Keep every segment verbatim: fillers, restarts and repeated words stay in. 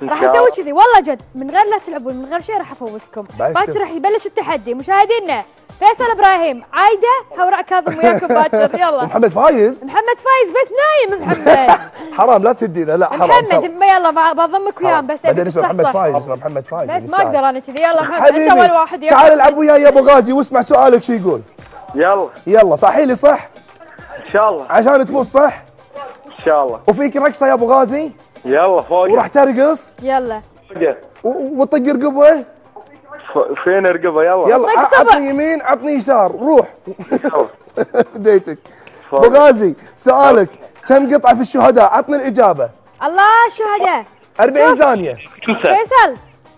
راح اسوي كذي والله جد، من غير لا تلعبون، من غير شيء راح افوزكم. باكر راح يبلش التحدي. مشاهدينا فيصل ابراهيم، عايده، حوراء كاظم وياكم باكر. يلا. محمد فايز. محمد فايز بس نايم محمد. حرام لا تهدينا. لا حرام. محمد يلا بضمك وياهم بس. بعدين اسمه محمد فايز. اسمه محمد فايز بس ما اقدر انا كذي. يلا محمد انت اول واحد. تعال العب وياي يا ابو غازي واسمع سؤالك شو يقول. يلا يلا صحي لي صح؟ ان شاء الله عشان تفوز صح؟ ان شاء الله. وفيك رقصه يا ابو غازي؟ يلا فوق. وراح ترقص؟ يلا. وطق رقبه؟ فين رقبه؟ يلا يلا عطني يمين عطني يسار روح. بديتك. ابو غازي سؤالك كم قطعه في الشهداء؟ عطني الاجابه. الله الشهداء أربعين ثانيه. فيصل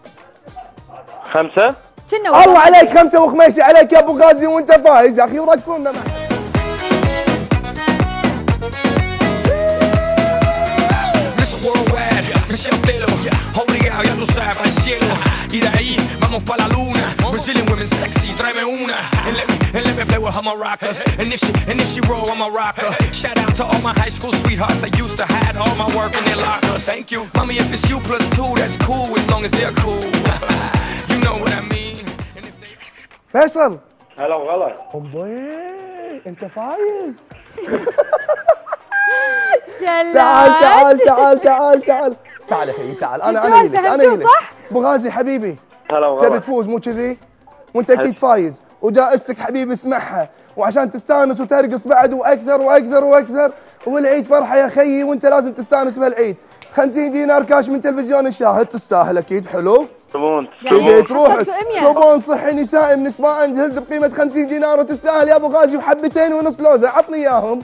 خمسه. كنا الله عليك خمسه وخميسي عليك يا ابو غازي وانت فايز يا اخي ورقصونا معك. Y de ahí vamos pa' la luna. Brazilian women sexy, tráeme una. And let me, and let me play with her maracas. And if she, and if she roll, I'm a rocker. Shout out to all my high school sweethearts that used to hide all my work in their lockers. Thank you, mommy. If it's you plus two, that's cool as long as they're cool. You know what I mean. فيصل. هلا وغلا. امبوي انت فايز. تعال تعال تعال تعال تعال تعال اخي تعال. انا انا لك انا لك ابو غازي حبيبي. هلا وغلا. تبي تفوز مو كذي؟ وانت اكيد فايز وجائزتك حبيبي اسمعها وعشان تستانس وترقص بعد واكثر واكثر واكثر والعيد فرحه يا خيي وانت لازم تستانس بهالعيد. خمسين دينار كاش من تلفزيون الشاهد تستاهل اكيد. حلو؟ تبون بديت روحك كوبون صحي نسائي من سبا اند هيلث بقيمه خمسين دينار وتستاهل يا ابو غازي وحبتين ونص لوزه. عطني اياهم.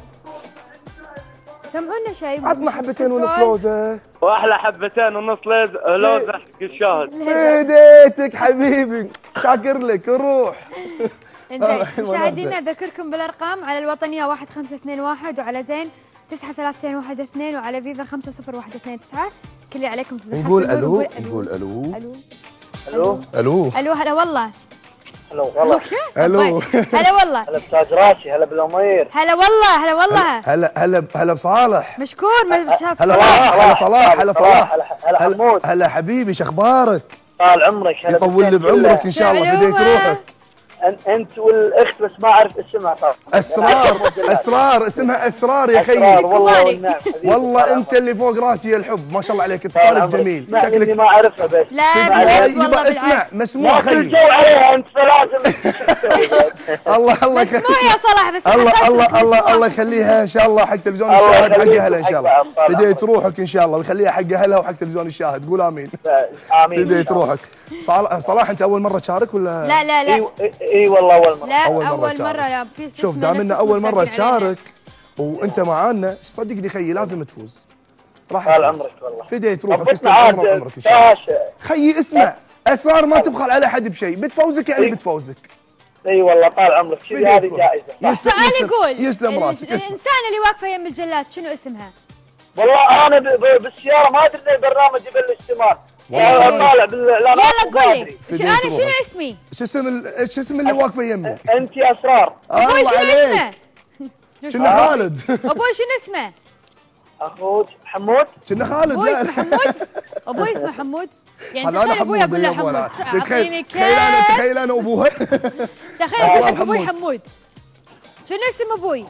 سمعونا شيء. عطنا حبتين ونص لوزه. واحلى حبتين ونص لوزه حق الشاهد. بديتك حبيبي شاكر لك روح. انزين مشاهدينا اذكركم بالارقام على الوطنيه واحد خمسة اثنين واحد وعلى زين تسعة ثلاثتين واحد اثنين وعلى فيفا خمسة صفر واحد اثنين تسعة. كل اللي عليكم نقول الو نقول الو الو الو الو الو هلا والله. هلا والله. الو هلا والله. هلا بتاج راسي. هلا بالامير. هلا والله. هلا والله. هلا هلا هلا بصالح. مشكور. هلا صلاح. هلا صلاح. هلا صلاح. هلا حمود. هلا حبيبي شخبارك؟ طال عمرك. هلا يطول لي بعمرك ان شاء الله. بديت روحك انت والاخت بس ما اعرف اسمها. طبعا اسرار. اسرار اسمها اسرار يا خيي. والله والنعم. والله انت اللي فوق راسي يا الحب ما شاء الله عليك. اتصالك جميل شكلك ما اعرفها بس. لا يبا اسمع مسموع خيي. الجو عليها انت فلازم. الله الله يخليك. مسموع يا صلاح بس. الله الله الله الله يخليها ان شاء الله حق تلفزيون الشاهد حق اهلها ان شاء الله. بديت روحك ان شاء الله ويخليها حق اهلها وحق تلفزيون الشاهد. قول امين. امين. بديت روحك. صلاح انت اول مره تشارك ولا؟ لا لا لا. اي والله اول مره. لا اول مره, أول مرة لا. شوف دام انه اول مره تشارك وانت معانا صدقني خيي لازم تفوز. راح طال عمرك والله. فديت روحك يسلم عمرك عمرك ان شاء الله. خيي اسمع اسرار ما تبخل على حد بشيء. بتفوزك يعني بتفوزك. اي والله طال عمرك. هذه جائزه. يسلم يقول يسلم راسك. الانسانه اللي واقفه يم الجلاد شنو اسمها؟ والله انا بالسياره ما ادري البرنامج يبلش ثمان. طالع بالاعلانات. يلا قول لي انا شنو اسمي؟ شو اسم شو اسم اللي واقفه يمك؟ انت اسرار. ابوي شنو اسمه؟ كنا خالد. ابوي شنو اسمه؟ اخوك حمود. كنا خالد. ابوي اسمه حمود. ابوي اسمه حمود. يعني تخيل ابوي اقول له حمود. تخيل تخيل انا تخيل انا ابوها. تخيل اسمك ابوي حمود. شنو اسم ابوي؟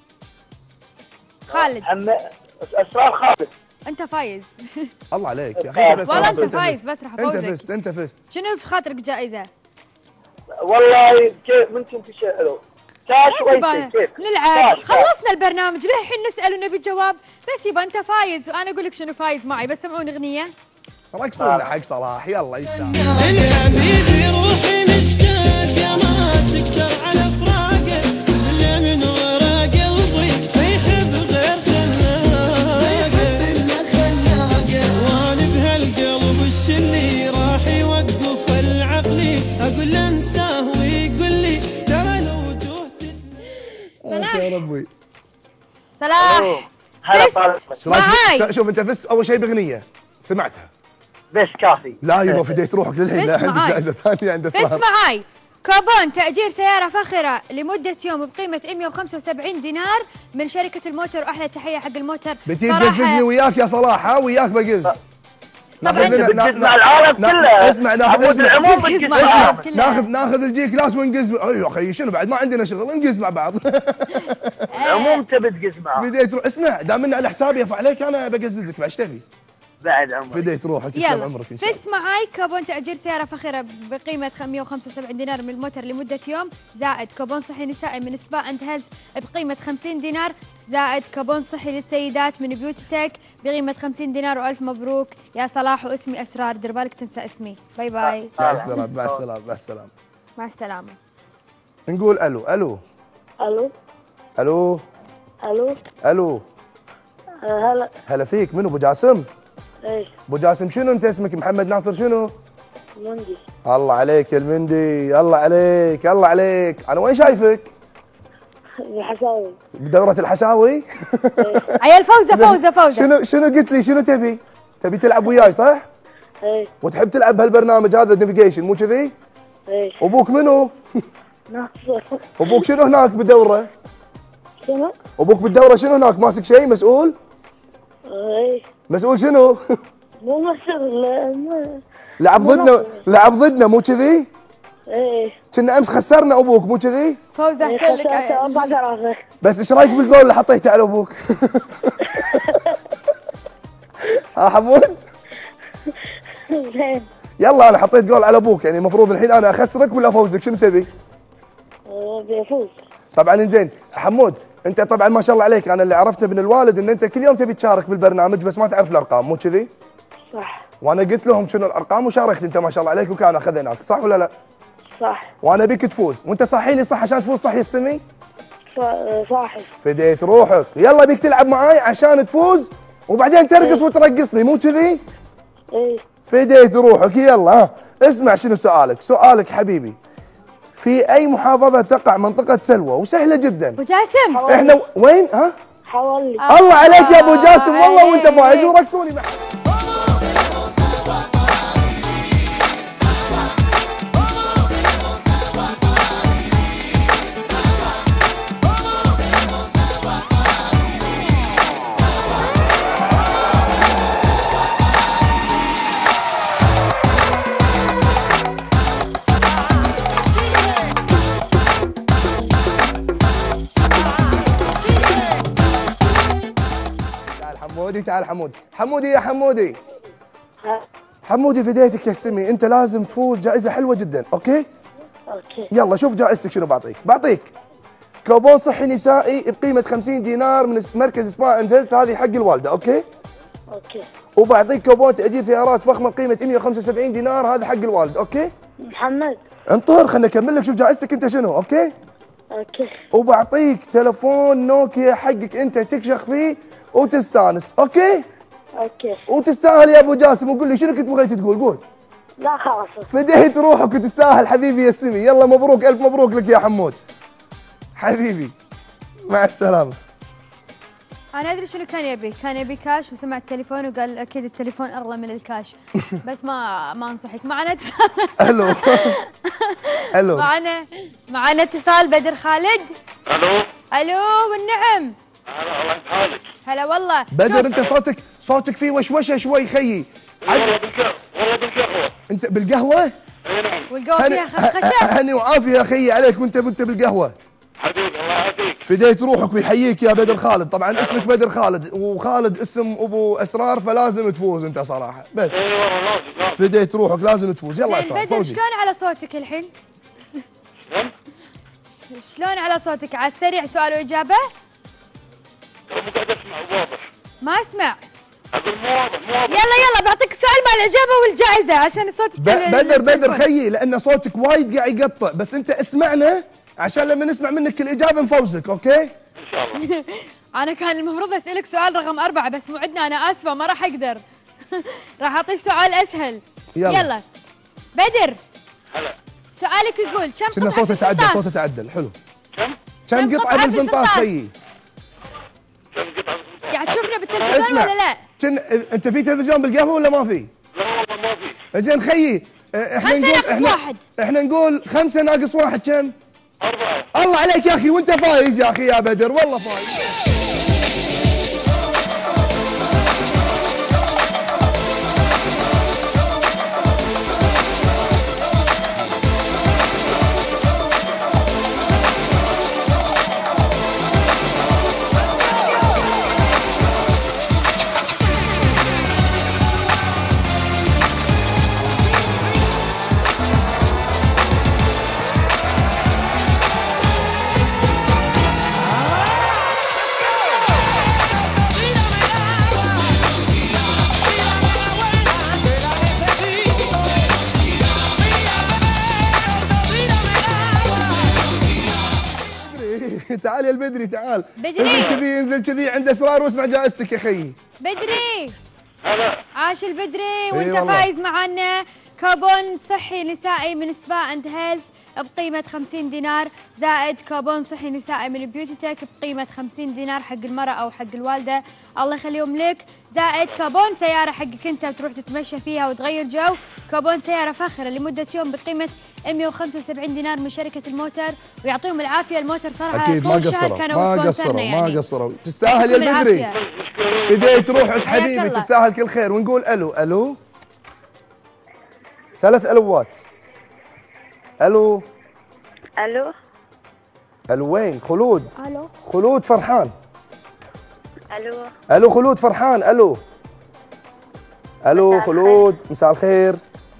خالد. اسرار خالد. انت فايز. الله عليك يا اخي. بس والله انت فايز بس راح افوزك. انت فزت انت فزت. شنو بخاطرك جائزه؟ والله كيف ممكن تشيلوا كاش كيف نلعب. خلصنا البرنامج للحين نسال ونبي الجواب بس يبا انت فايز وانا اقول لك شنو فايز معي. بس سمعون اغنيه رقصونا حق صلاح. يلا يستاهل. حبيبي روحي مشتاق يا ما تقدر على فراقه اللي من ورا قلبي ما يحب غير خلاقه وانا بهالقلب وش اللي راح يوقف العقلي اقول له انساه ويقول لي ترى لو تهت. يا ربي. صلاح فزت. شوف انت فزت اول شيء باغنيه سمعتها بس كافي. لا يبا فديت روحك للحين. لا عندك جائزه ثانيه عند صلاح. بس معاي كوبون تأجير سيارة فاخرة لمدة يوم بقيمة مئة وخمسة وسبعين دينار من شركة الموتر. وأحلى تحية حق الموتر. بتي تقززني وياك يا صلاح. ها وياك بقز. ناخذ انت لنا- بتجز نا- مع العالم نا- كله. اسمع ناخذ حمود اسمع العموم بتجز مع اسمع. العالم. كلها. ناخذ ناخذ الجي كلاس ونقز. ايوه اخي شنو بعد ما عندنا شغل نقز مع بعض. العموم تبي تقز معاه. بديت رو... اسمع دام انه على حسابي افا عليك انا بقززك بعد ايش تبي؟ بعد عمرك. فديت روحك يسلم يلا عمرك ان شاء الله. فزت معاي كوبون تأجير سيارة فاخرة بقيمة مئة وخمسة وسبعين دينار من الموتر لمدة يوم، زائد كوبون صحي نسائي من سبا اند هيلث بقيمة خمسين دينار، زائد كوبون صحي للسيدات من بيوتي تك بقيمة خمسين دينار. والف مبروك يا صلاح، واسمي اسرار، دير بالك تنسى اسمي. باي باي. مع السلامه مع السلامه مع السلامه. مع السلامة. نقول الو الو الو الو الو الو. آه، هلا هلا فيك، منو ابو جاسم؟ ايش ابو جاسم شنو انت اسمك؟ محمد ناصر شنو؟ مندي الله عليك يا المندي، الله عليك الله عليك. انا وين شايفك؟ بحساوي بدورة الحشاوي؟ عيال فوزة فوزة فوزة. شنو شنو قلت لي شنو تبي؟ تبي تلعب وياي صح؟ ايش وتحب تلعب بهالبرنامج هذا نافيجيشن مو كذي؟ ايش ابوك منو؟ ناصر ابوك شنو هناك بالدورة؟ شنو؟ ابوك بالدورة شنو هناك ماسك شيء مسؤول؟ ايش مسؤول شنو؟ مو مسؤول ما- لعب ضدنا لعب ضدنا مو كذي؟ ايش كنا امس خسرنا ابوك مو كذي؟ فوزة احسن لك. خسرت اربع دراسات بس ايش رايك بالجول اللي حطيته على ابوك؟ ها حمود؟ زين يلا انا حطيت جول على ابوك، يعني المفروض الحين انا اخسرك ولا افوزك؟ شنو تبي؟ آه، بيفوز طبعا انزين حمود، انت طبعا ما شاء الله عليك، انا اللي عرفته من الوالد ان انت كل يوم تبي تشارك بالبرنامج بس ما تعرف الارقام مو كذي؟ صح وانا قلت لهم شنو الارقام وشاركت انت ما شاء الله عليك وكان اخذناك، صح ولا لا؟ صح وانا بيك تفوز، وانت صحي لي صح عشان تفوز صحي السمي؟ ص- آه، صاحب فديت روحك، يلا بيك تلعب معاي عشان تفوز وبعدين ترقص وترقصني مو كذي؟ ايش فديت روحك. يلا ها اسمع شنو سؤالك، سؤالك حبيبي، في اي محافظة تقع منطقة سلوى؟ وسهلة جدا. ابو جاسم. احنا و- وين ها؟ حوالي الله عليك يا ابو جاسم والله وانت عليك. فايز ورقصوني معك. تعال حمودي تعال حمودي حمودي يا حمودي ها. حمودي فديتك يا سمي، انت لازم تفوز جائزة حلوة جدا، اوكي؟ اوكي يلا شوف جائزتك شنو بعطيك، بعطيك كوبون صحي نسائي بقيمة خمسين دينار من مركز سبا اند هيلث، هذه حق الوالدة، اوكي؟ اوكي وبعطيك كوبون تأجير سيارات فخمة بقيمة مئة وخمسة وسبعين دينار، هذا حق الوالد، اوكي؟ محمد انطر خلنا اكمل لك، شوف جائزتك انت شنو، اوكي؟ اوكي وبعطيك تلفون نوكيا حقك انت تكشخ فيه وتستانس، اوكي؟ اوكي وتستاهل يا ابو جاسم. وقول لي شنو كنت بغيت تقول؟ قول. لا خلاص فديت روحك وتستاهل حبيبي يا سمي، يلا مبروك الف مبروك لك يا حمود حبيبي، مع السلامه. انا ادري شنو كان يبي، كان يبي كاش وسمع التليفون وقال اكيد التليفون اغلى من الكاش. بس ما ما انصحك. معنا اتصال. الو الو معنا معنا اتصال. بدر خالد. الو الو والنعم. هلا الله يسعدك. هلا والله. بدر شوف، انت صوتك صوتك فيه وشوشه شوي خيي. والله بالقهوه والله بالقهوه. انت بالقهوه؟ اي نعم والقهوه فيها خشخشه. هني وعافيه يا خيي عليك، وانت وانت بالقهوه. حبيبي الله يعافيك. فديت روحك ويحييك يا بدر خالد، طبعا اسمك بدر خالد وخالد اسم ابو اسرار فلازم تفوز انت صراحه، بس اي والله لازم لازم. فديت روحك لازم تفوز. يلا زين اسرار بدر فوزي. شلون على صوتك الحين؟ شلون؟ شلون على صوتك؟ على السريع سؤال واجابه؟ مو قاعد اسمع واضح. ما اسمع. اقول مو واضح مو واضح. يلا يلا بعطيك السؤال مع الاجابه والجائزه عشان صوتك. ب- بدر بدر خيي لان صوتك وايد قاعد يقطع، بس انت اسمعنا عشان لما نسمع منك الاجابه نفوزك، اوكي؟ ان شاء الله. انا كان المفروض اسالك سؤال رقم أربعة بس موعدنا، انا اسفه ما راح اقدر. راح اعطيك سؤال اسهل. يلا. يلا بدر هلا سؤالك يقول كم كنا قطعة صوته تعدل الفنطاس؟ صوته تعدل حلو. كم؟ كم كم قطعه قطعة بالفنطاس بالفنطاس؟ خيي؟ كم قطعه؟ قاعد تشوفنا بالتلفزيون اسمع ولا لا؟ كن انت في تلفزيون بالقهوه ولا ما في؟ لا والله ما في. زين خيي اه، احنا خمسة نقول ناقص احنا واحد. احنا نقول خمسه ناقص واحد كم؟ أربعة. الله عليك يا اخي وانت فايز يا اخي يا بدر والله فايز. تعال يا البدري تعال. بدري. انزل كذي انزل كذي عند اسرار واسمع جائزتك يا خيي. بدري عاش البدري وانت والله. فايز معنا كوبون صحي نسائي من سبا اند هيلث بقيمة خمسين دينار زائد كوبون صحي نسائي من بيوتي تك بقيمة خمسين دينار حق المرأة أو حق الوالدة الله يخليهم لك، زائد كوبون سيارة حقك أنت وتروح تتمشى فيها وتغير جو، كوبون سيارة فاخرة لمدة يوم بقيمة مئة وخمسة وسبعين دينار من شركة الموتر، ويعطيهم العافية. الموتر صراحة اكيد ما طول الشهر قصروا كانوا ما سبونسرنا قصروا يعني. ما قصروا. تستاهل يا يعطيكم البدري. العافية. فديت روحك حياك حبيبي الله. تستاهل كل خير. ونقول الو الو ثلاث الوات. الو الو الو وين؟ خلود. الو خلود فرحان. الو الو خلود فرحان. الو الو مساء خلود مساء الخير.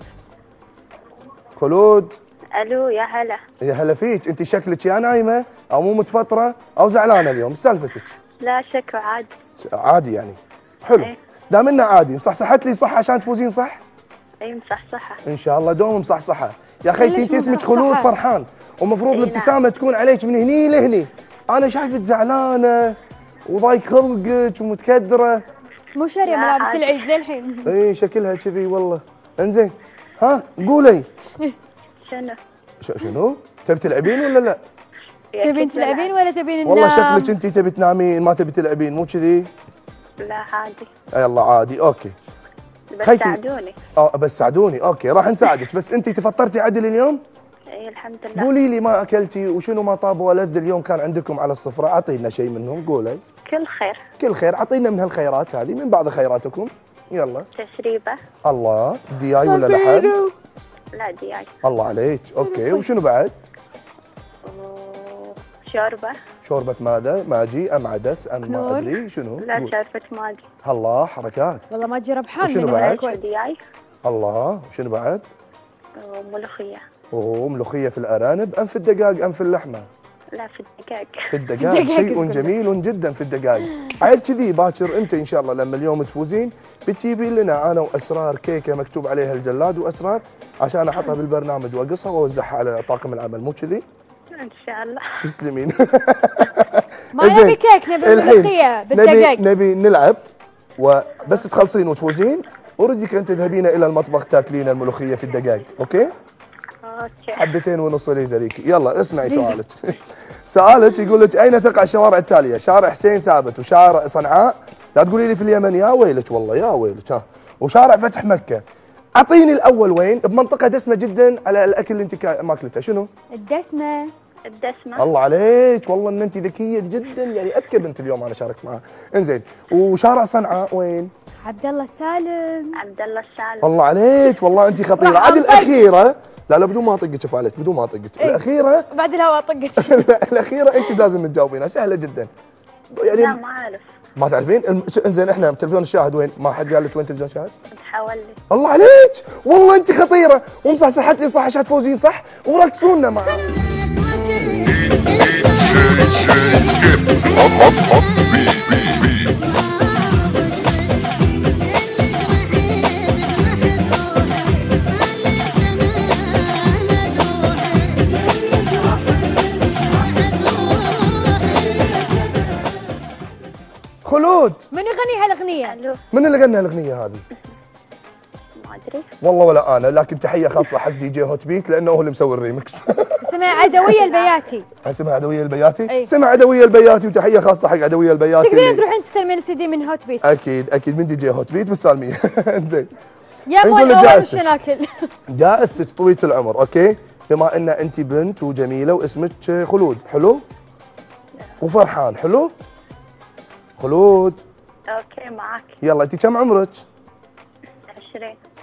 خلود الو يا هلا. يا هلا فيك. انت شكلك يا نايمه او مو متفطره او زعلانه اليوم، ايش سالفتك؟ لا شكوى عادي. عادي يعني. حلو. إيه. دام انه عادي مصحصحت لي صح عشان تفوزين صح؟ اي مصحصحة. ان شاء الله دوم مصحصحه. يا خيتي ليش انت اسمك مصحصحة؟ خلود فرحان ومفروض إي نعم. الابتسامه تكون عليك من هني لهني. انا شايفك زعلانه وضايق خلقك ومتكدره. مو شارية لا ملابس عادي. العيد للحين. اي شكلها كذي والله. انزين ها قولي شنو؟ ش- شنو؟ تبي تلعبين ولا لا؟ تبين تلعبين ولا تبين ننام؟ والله شكلك انت تبي تنامين ما تبي تلعبين مو كذي؟ لا عادي. يلا عادي اوكي. بس خيتي. ساعدوني. اه بس ساعدوني اوكي راح نساعدك. بس انت تفطرتي عدل اليوم؟ اي الحمد لله. قولي لي ما اكلتي وشنو ما طاب ولذ اليوم كان عندكم على السفره، اعطينا شيء منهم قولي. كل خير. كل خير اعطينا من هالخيرات هذه من بعض خيراتكم. يلا. تشريبة. الله دياي ولا لحم؟ لا دياي. الله عليك اوكي. وشنو بعد؟ شوربة. شوربة ماذا؟ ماجي ام عدس ام ما كنور. ادري شنو؟ لا شوربة ماجي. الله حركات. والله ما تجي ربحان وشنو من بعد؟ الكويت. دياي. الله وشنو بعد؟ وملوخية. اوه ملوخية في الارانب ام في الدجاج ام في اللحمة؟ لا في الدقاق. في الدجاج الدجاج شيء كله. جميل جدا في الدجاج. عيل كذي باكر انت ان شاء الله لما اليوم تفوزين بتجيبين لنا انا واسرار كيكه مكتوب عليها الجلاد واسرار عشان احطها بالبرنامج واقصها واوزعها على طاقم العمل مو كذي؟ ان شاء الله. تسلمين. ما زين. نبي كيك نبي الحين ملوخية نبي بالدقاق. نبي نلعب وبس تخلصين وتفوزين اردك ان تذهبين الى المطبخ تاكلين الملوخيه في الدجاج اوكي؟ اوكي. حبتين ونص ليزا ليكي. يلا اسمعي سؤالك. سؤالك يقول لك اين تقع الشوارع التاليه؟ شارع حسين ثابت وشارع صنعاء، لا تقولي لي في اليمن يا ويلك والله يا ويلك ها، وشارع فتح مكه. اعطيني الاول وين؟ بمنطقه دسمه جدا على الاكل اللي انت كا- ماكلته شنو؟ الدسمة. الدسمة. الله عليك والله ان انت ذكيه جدا يعني اذكى بنت اليوم انا شاركت معها. انزين وشارع صنعاء وين؟ عبد الله السالم. عبد الله السالم. الله عليك والله انت خطيره. راح عاد أنطق. الاخيره لا لا بدون ما اطقك افعلت بدون ما اطقك. إيه. الاخيره بعد الهواء طقت. الاخيره انت لازم تجاوبينها سهله جدا. يعني لا ما اعرف. ما تعرفين الم- ش- انزين احنا تلفزيون الشاهد وين؟ ما حد قال لك وين تلفزيون الشاهد؟ تحولي. الله عليك والله انت خطيره ومصحصحت لي صح عشان تفوزين صح وركزونا معاه. خلود من يغني هالاغنية؟ الو. من اللي غنى الاغنيه هذه؟ ما ادري. والله ولا انا لكن تحيه خاصه حق دي جي هوت بيت لانه هو اللي مسوي الريمكس. اسمها عدوية البياتي. اسمها عدويه البياتي؟ أي. سمع عدويه البياتي وتحيه خاصه حق عدويه البياتي. تقدرين اللي- تروحين تستلمين السي دي من هوت بيت. اكيد اكيد من دي جي هوت بيت بالسالميه. زين يا مول نقول اول لجائزتك. شو ناكل؟ جائزتك طويله العمر اوكي بما ان انت بنت وجميله واسمك خلود حلو؟ وفرحان حلو؟ خلود اوكي معك. يلا انت كم عمرك؟ عشرين.